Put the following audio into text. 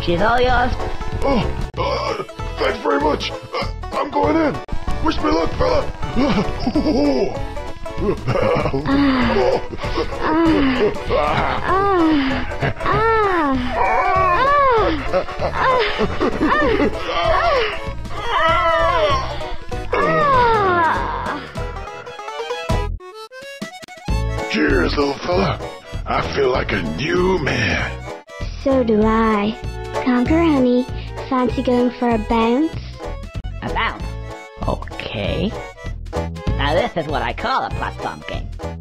She's all yours. Oh, thanks very much. I'm going in. Wish me luck, fella. Cheers, little fella. I feel like a new man. So do I. Conker, honey, fancy going for a bounce? A bounce? Okay. Now this is what I call a platform game.